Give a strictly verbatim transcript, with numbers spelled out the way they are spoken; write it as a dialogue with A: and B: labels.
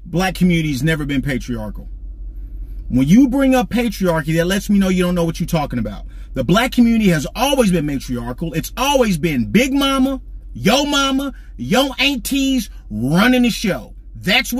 A: black community has never been patriarchal. When you bring up patriarchy, that lets me know you don't know what you're talking about. The black community has always been matriarchal. It's always been big mama, yo mama, yo aunties running the show. That's what